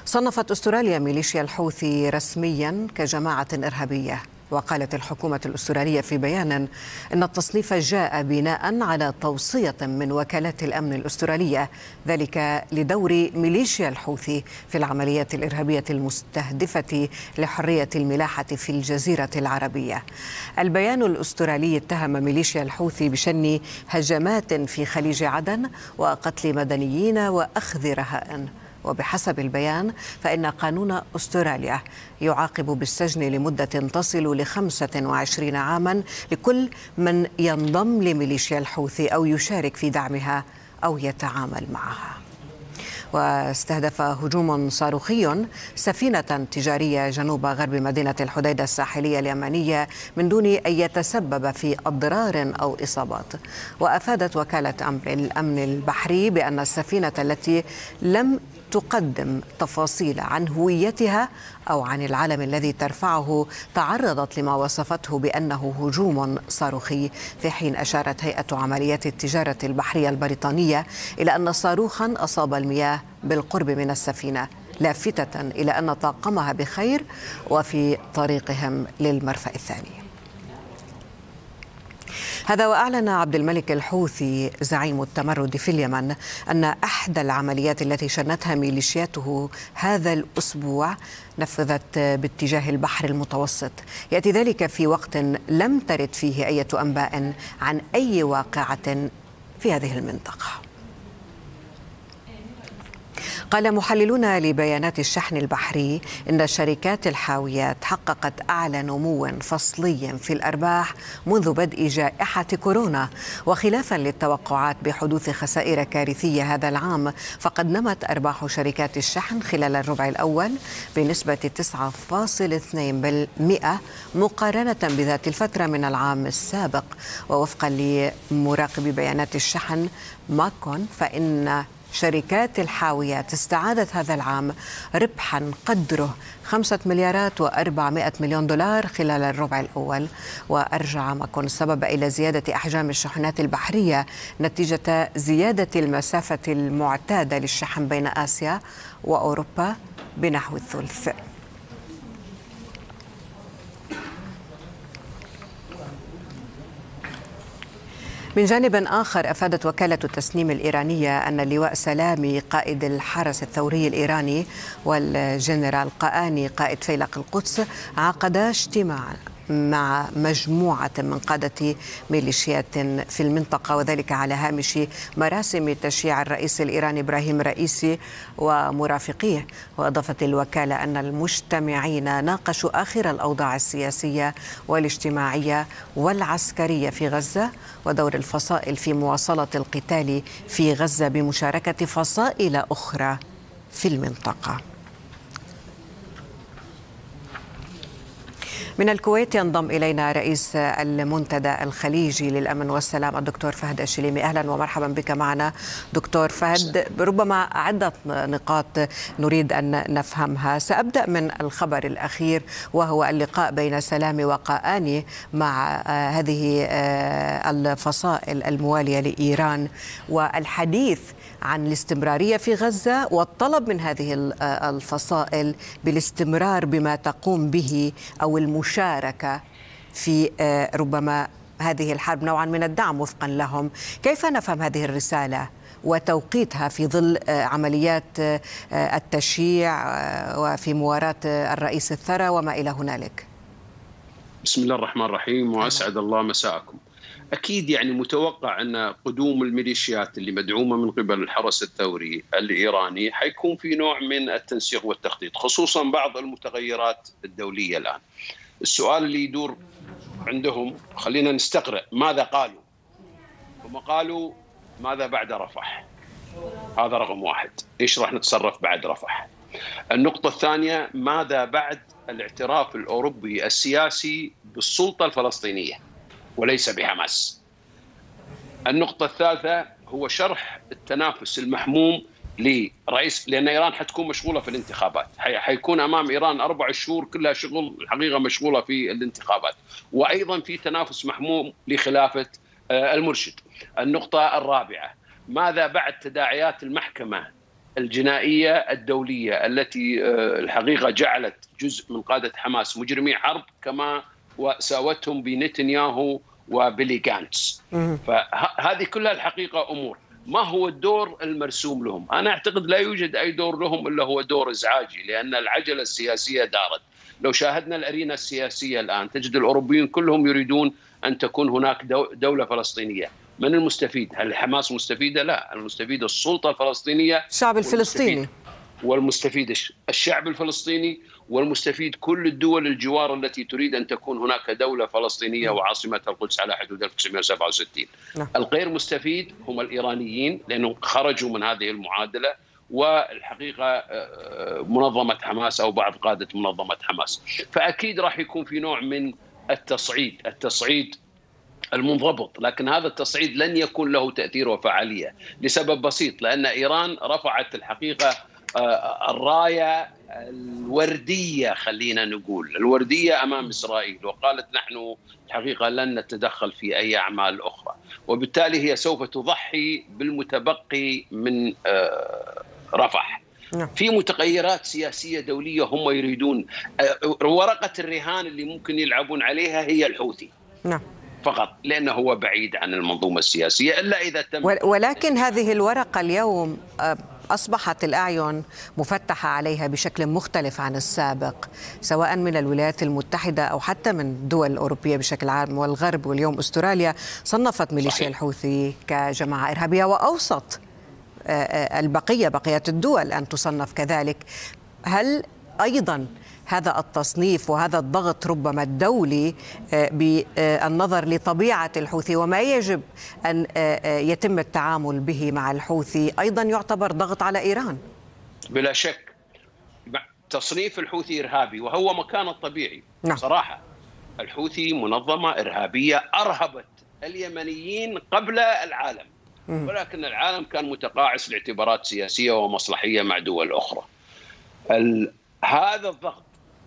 صنفت أستراليا ميليشيا الحوثي رسميا كجماعة إرهابية، وقالت الحكومة الأسترالية في بيان إن التصنيف جاء بناء على توصية من وكالات الأمن الأسترالية، ذلك لدور ميليشيا الحوثي في العمليات الإرهابية المستهدفة لحرية الملاحة في الجزيرة العربية. البيان الأسترالي اتهم ميليشيا الحوثي بشن هجمات في خليج عدن وقتل مدنيين وأخذ رهائن. وبحسب البيان فإن قانون أستراليا يعاقب بالسجن لمدة تصل ل25 عاما لكل من ينضم لميليشيا الحوثي أو يشارك في دعمها أو يتعامل معها. واستهدف هجوم صاروخي سفينة تجارية جنوب غرب مدينة الحديدة الساحلية اليمنية من دون أن يتسبب في أضرار أو إصابات. وأفادت وكالة الأمن البحري بأن السفينة التي لم تقدم تفاصيل عن هويتها أو عن العلم الذي ترفعه تعرضت لما وصفته بأنه هجوم صاروخي، في حين أشارت هيئة عمليات التجارة البحرية البريطانية إلى أن صاروخا أصاب المياه بالقرب من السفينة، لافتة إلى أن طاقمها بخير وفي طريقهم للمرفأ الثاني. هذا وأعلن عبد الملك الحوثي زعيم التمرد في اليمن أن أحدى العمليات التي شنتها ميليشياته هذا الأسبوع نفذت باتجاه البحر المتوسط. يأتي ذلك في وقت لم ترد فيه أي أنباء عن أي واقعة في هذه المنطقة. قال محللون لبيانات الشحن البحري إن شركات الحاويات حققت أعلى نمو فصلي في الأرباح منذ بدء جائحة كورونا، وخلافا للتوقعات بحدوث خسائر كارثية هذا العام، فقد نمت أرباح شركات الشحن خلال الربع الأول بنسبة 9.2% مقارنة بذات الفترة من العام السابق. ووفقا لمراقب بيانات الشحن ماكون، فإن شركات الحاويات استعادت هذا العام ربحا قدره 5,400 مليون دولار خلال الربع الأول. وأرجع ماكون السبب إلى زيادة أحجام الشحنات البحرية نتيجة زيادة المسافة المعتادة للشحن بين آسيا وأوروبا بنحو الثلث. من جانب آخر، أفادت وكالة تسنيم الإيرانية أن اللواء سلامي قائد الحرس الثوري الإيراني والجنرال قآني قائد فيلق القدس عقدا اجتماعا مع مجموعة من قادة ميليشيات في المنطقة، وذلك على هامش مراسم تشييع الرئيس الإيراني إبراهيم رئيسي ومرافقيه. وأضافت الوكالة أن المجتمعين ناقشوا آخر الأوضاع السياسية والاجتماعية والعسكرية في غزة، ودور الفصائل في مواصلة القتال في غزة بمشاركة فصائل أخرى في المنطقة. من الكويت ينضم إلينا رئيس المنتدى الخليجي للأمن والسلام الدكتور فهد الشليمي. أهلا ومرحبا بك معنا دكتور فهد. ربما عدة نقاط نريد أن نفهمها. سأبدأ من الخبر الأخير وهو اللقاء بين سلامي وقآني مع هذه الفصائل الموالية لإيران، والحديث عن الاستمرارية في غزة والطلب من هذه الفصائل بالاستمرار بما تقوم به أو المشاركة في ربما هذه الحرب، نوعا من الدعم وفقا لهم. كيف نفهم هذه الرسالة وتوقيتها في ظل عمليات التشييع وفي مواراة الرئيس الثرى وما إلى هنالك؟ بسم الله الرحمن الرحيم، وأسعد الله مساءكم. أكيد متوقع أن قدوم الميليشيات اللي مدعومة من قبل الحرس الثوري الإيراني حيكون في نوع من التنسيق والتخطيط، خصوصا بعض المتغيرات الدولية الآن. السؤال اللي يدور عندهم، خلينا نستقرأ ماذا قالوا. هم قالوا ماذا بعد رفح، هذا رقم واحد. إيش راح نتصرف بعد رفح؟ النقطة الثانية، ماذا بعد الاعتراف الأوروبي السياسي بالسلطة الفلسطينية وليس بحماس؟ النقطة الثالثة هو شرح التنافس المحموم لرئيس، لأن إيران حتكون مشغولة في الانتخابات، حيكون أمام إيران 4 شهور كلها شغل، الحقيقة مشغولة في الانتخابات، وأيضا في تنافس محموم لخلافة المرشد. النقطة الرابعة، ماذا بعد تداعيات المحكمة الجنائية الدولية التي الحقيقة جعلت جزء من قادة حماس مجرمي حرب كما وساوتهم بنتنياهو وبيلي غانتس. فهذه كلها الحقيقة أمور. ما هو الدور المرسوم لهم؟ أنا أعتقد لا يوجد أي دور لهم إلا هو دور إزعاجي، لأن العجلة السياسية دارت. لو شاهدنا الأرينا السياسية الآن تجد الأوروبيون كلهم يريدون أن تكون هناك دولة فلسطينية. من المستفيد؟ هل حماس مستفيدة؟ لا، المستفيد السلطة الفلسطينية، الشعب الفلسطيني، والمستفيد الشعب الفلسطيني، والمستفيد كل الدول الجوار التي تريد أن تكون هناك دولة فلسطينية وعاصمتها القدس على حدود 1967. الغير مستفيد هم الإيرانيين لأنهم خرجوا من هذه المعادلة، والحقيقة منظمة حماس أو بعض قادة منظمة حماس. فأكيد راح يكون في نوع من التصعيد المنضبط، لكن هذا التصعيد لن يكون له تأثير وفعالية لسبب بسيط، لأن إيران رفعت الحقيقة الراية الوردية، خلينا نقول الوردية أمام إسرائيل، وقالت نحن الحقيقة لن نتدخل في أي أعمال أخرى، وبالتالي هي سوف تضحي بالمتبقي من رفح. في متغيرات سياسية دولية هم يريدون. ورقة الرهان اللي ممكن يلعبون عليها هي الحوثي فقط، لأنه هو بعيد عن المنظومة السياسية إلا إذا تم. ولكن هذه الورقة اليوم أصبحت الأعين مفتحة عليها بشكل مختلف عن السابق، سواء من الولايات المتحدة أو حتى من الدول الأوروبية بشكل عام والغرب. واليوم أستراليا صنفت ميليشيا الحوثي كجماعة إرهابية، وأوصت بقية الدول أن تصنف كذلك. هل أيضا هذا التصنيف وهذا الضغط ربما الدولي بالنظر لطبيعة الحوثي وما يجب أن يتم التعامل به مع الحوثي أيضا يعتبر ضغط على إيران؟ بلا شك تصنيف الحوثي إرهابي وهو مكانه الطبيعي. صراحة الحوثي منظمة إرهابية أرهبت اليمنيين قبل العالم، ولكن العالم كان متقاعس لاعتبارات سياسية ومصلحية مع دول أخرى. هذا الضغط،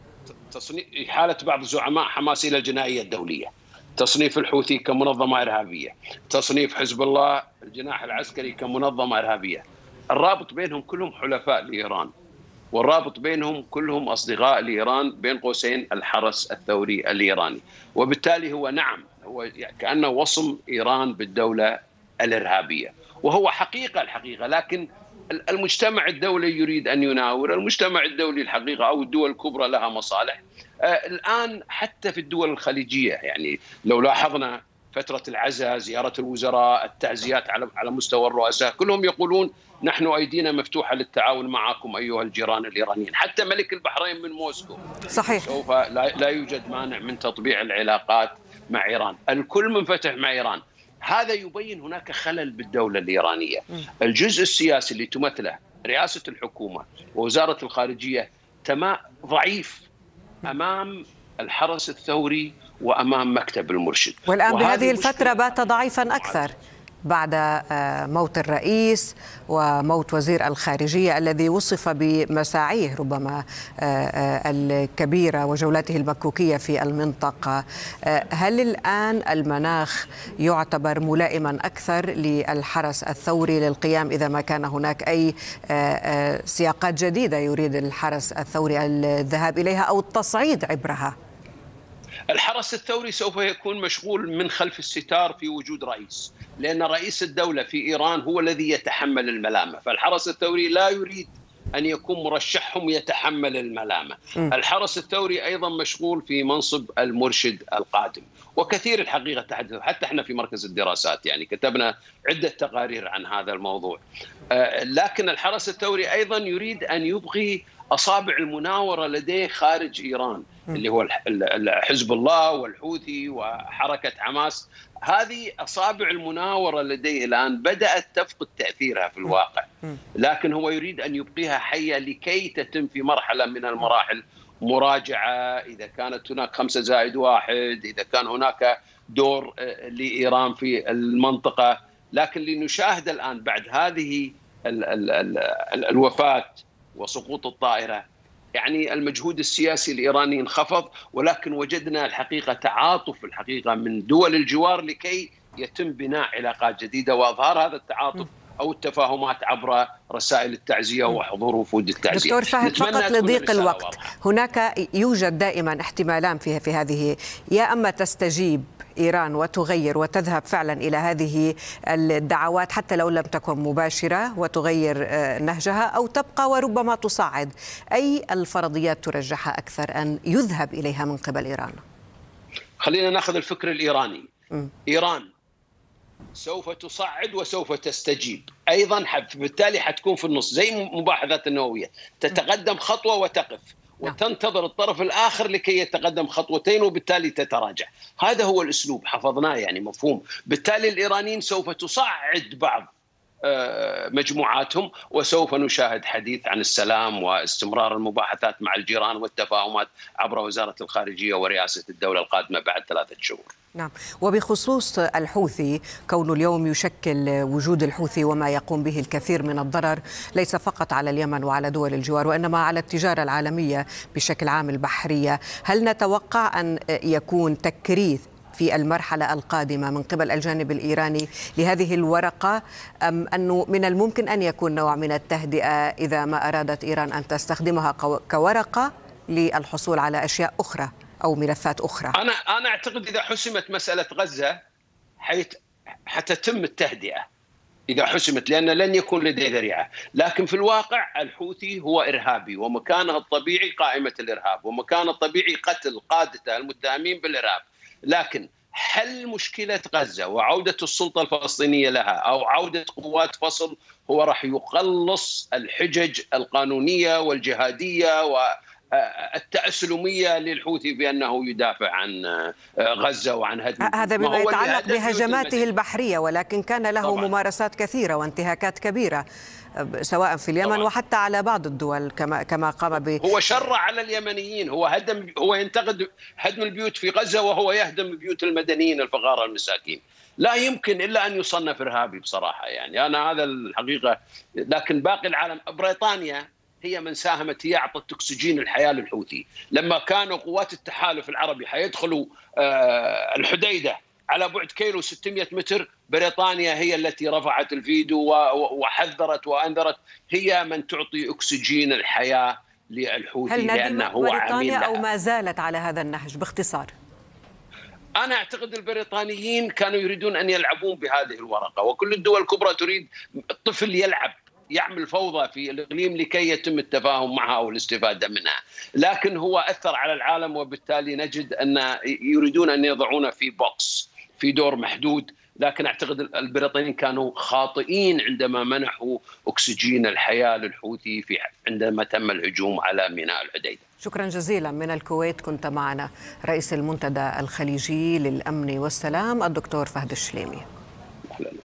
حالة بعض زعماء حماس إلى الجنائية الدولية، تصنيف الحوثي كمنظمة إرهابية، تصنيف حزب الله الجناح العسكري كمنظمة إرهابية. الرابط بينهم كلهم حلفاء لإيران، والرابط بينهم كلهم أصدقاء لإيران، بين قوسين الحرس الثوري الإيراني. وبالتالي هو هو كأنه وصم إيران بالدولة الإرهابية، وهو الحقيقة. لكن المجتمع الدولي يريد أن يناور. المجتمع الدولي الحقيقة أو الدول الكبرى لها مصالح. الآن حتى في الدول الخليجية، يعني لو لاحظنا فترة العزاء، زيارة الوزراء، التعزيات على مستوى الرؤساء، كلهم يقولون نحن أيدينا مفتوحة للتعاون معكم أيها الجيران الإيرانيين. حتى ملك البحرين من موسكو صحيح سوف لا يوجد مانع من تطبيع العلاقات مع إيران. الكل منفتح مع إيران. هذا يبين هناك خلل بالدولة الإيرانية. الجزء السياسي اللي تمثله رئاسة الحكومة ووزارة الخارجية ضعيف أمام الحرس الثوري وأمام مكتب المرشد. والآن بهذه الفترة بات ضعيفا أكثر بعد موت الرئيس وموت وزير الخارجية الذي وصف بمساعيه ربما الكبيرة وجولاته المكوكية في المنطقة. هل الآن المناخ يعتبر ملائما أكثر للحرس الثوري للقيام إذا ما كان هناك أي سياقات جديدة يريد الحرس الثوري الذهاب إليها أو التصعيد عبرها؟ الحرس الثوري سوف يكون مشغول من خلف الستار في وجود رئيس، لأن رئيس الدولة في إيران هو الذي يتحمل الملامة، فالحرس الثوري لا يريد أن يكون مرشحهم يتحمل الملامة. الحرس الثوري أيضا مشغول في منصب المرشد القادم، وكثير الحقيقة تحدث، حتى احنا في مركز الدراسات يعني كتبنا عدة تقارير عن هذا الموضوع. لكن الحرس الثوري أيضا يريد أن يبقي أصابع المناورة لديه خارج إيران، اللي هو حزب الله والحوثي وحركة حماس. هذه أصابع المناورة لديه الآن بدأت تفقد تأثيرها في الواقع، لكن هو يريد أن يبقيها حية لكي تتم في مرحلة من المراحل مراجعة، إذا كانت هناك 5+1، إذا كان هناك دور لإيران في المنطقة. لكن لنشاهد الآن بعد هذه الوفاة وسقوط الطائرة، يعني المجهود السياسي الإيراني انخفض، ولكن وجدنا الحقيقة تعاطف الحقيقة من دول الجوار لكي يتم بناء علاقات جديدة، وأظهار هذا التعاطف أو التفاهمات عبر رسائل التعزية وحضور وفود التعزية. دكتور فهد، فقط لضيق الوقت، هناك يوجد دائما احتمالان في هذه، يا أما تستجيب إيران وتغير وتذهب فعلا إلى هذه الدعوات حتى لو لم تكن مباشرة وتغير نهجها، أو تبقى وربما تصعد. أي الفرضيات ترجحها أكثر أن يذهب إليها من قبل إيران؟ خلينا نأخذ الفكر الإيراني. إيران سوف تصعد وسوف تستجيب أيضا، بالتالي حتكون في النص زي مباحثات النووية، تتقدم خطوة وتقف وتنتظر الطرف الآخر لكي يتقدم خطوتين وبالتالي تتراجع. هذا هو الأسلوب، حفظناه يعني مفهوم. بالتالي الإيرانيين سوف تصعد بعض مجموعاتهم، وسوف نشاهد حديث عن السلام واستمرار المباحثات مع الجيران والتفاهمات عبر وزارة الخارجية ورئاسة الدولة القادمة بعد 3 شهور. نعم. وبخصوص الحوثي، كون اليوم يشكل وجود الحوثي وما يقوم به الكثير من الضرر ليس فقط على اليمن وعلى دول الجوار، وإنما على التجارة العالمية بشكل عام البحرية، هل نتوقع أن يكون تكريث في المرحلة القادمة من قبل الجانب الإيراني لهذه الورقة، أم أنه من الممكن أن يكون نوع من التهدئة إذا ما أرادت إيران أن تستخدمها كورقة للحصول على أشياء أخرى أو ملفات أخرى؟ أنا أعتقد إذا حسمت مسألة غزة حتتم التهدئة إذا حسمت، لأن لن يكون لديه ذريعة. لكن في الواقع الحوثي هو إرهابي، ومكانه الطبيعي قائمة الإرهاب، ومكانه الطبيعي قتل قادته المتهمين بالإرهاب. لكن حل مشكلة غزة وعودة السلطة الفلسطينية لها أو عودة قوات فصل هو راح يقلص الحجج القانونية والجهادية والتأسلمية للحوثي بأنه يدافع عن غزة وعن هدم. هذا بما يتعلق بهجماته البحرية، ولكن كان له طبعا ممارسات كثيرة وانتهاكات كبيرة سواء في اليمن طبعا وحتى على بعض الدول كما قام به. هو شر على اليمنيين، هو ينتقد هدم البيوت في غزة وهو يهدم بيوت المدنيين الفقراء المساكين. لا يمكن إلا أن يصنف إرهابي بصراحة، يعني أنا هذا الحقيقة. لكن باقي العالم، بريطانيا هي من ساهمت، هي أعطت أكسجين الحياة للحوثي. لما كانوا قوات التحالف العربي حيدخلوا الحديدة على بعد كيلو 600 متر، بريطانيا هي التي رفعت الفيديو وحذرت وأنذرت، هي من تعطي أكسجين الحياة للحوثي. هل ندمت بريطانيا أو ما زالت على هذا النهج باختصار؟ أنا أعتقد البريطانيين كانوا يريدون أن يلعبون بهذه الورقة، وكل الدول الكبرى تريد الطفل يلعب، يعمل فوضى في الإقليم لكي يتم التفاهم معها أو الاستفادة منها. لكن هو أثر على العالم، وبالتالي نجد أن يريدون أن يضعونه في بوكس، في دور محدود. لكن أعتقد البريطانيين كانوا خاطئين عندما منحوا أكسجين الحياة للحوثي عندما تم الهجوم على ميناء الحديدة. شكرا جزيلا. من الكويت كنت معنا رئيس المنتدى الخليجي للأمن والسلام الدكتور فهد الشليمي.